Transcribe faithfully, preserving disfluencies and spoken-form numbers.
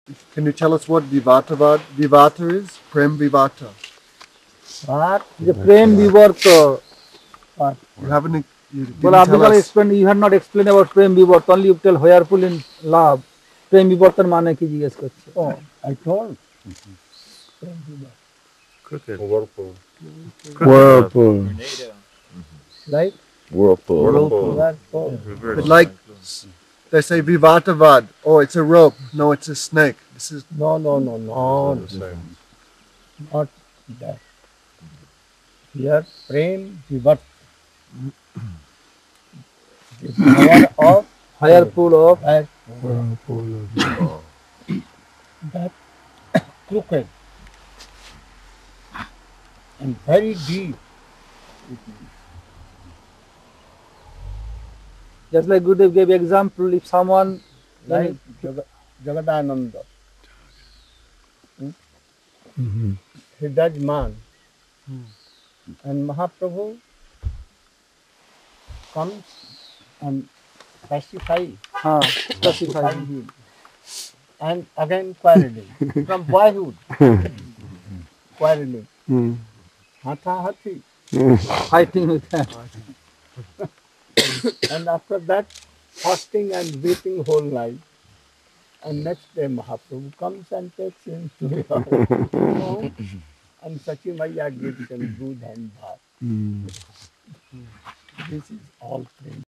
Can you tell us what Vivartavad Vivarta is? Prem Vivarta. What? The Prem Vivarta. What? You haven't. You didn't Well, tell Abdul us. explained. You have not explained about Prem Vivarta. Only you tell Hoyarful in love. Prem Vivarta माने की जिज्ञास करते. Oh, I told. Crooked. Whirlpool. Whirlpool. Right? Whirlpool. Whirlpool. Whirlpool. Reverse. But like they say Vivartavad. Oh, it's a rope. No, it's a snake. This is No, no, no, no. The same. Not that. Here, Prem Vivarta. The power of Hoyarful of that that crooked and very deep. just like Gurudev gave example. If someone Like Jaga- Jagadananda. Hmm? He does man. And Mahaprabhu comes and pacifies हाँ specify him. And again quarreling. From boyhood. Quarreling. Hatha hathi. fighting with that. And after that, fasting and weeping whole night. And next day Mahaprabhu comes and takes him to the home. And Sachi Maya gives him good and bad. This is all Prem.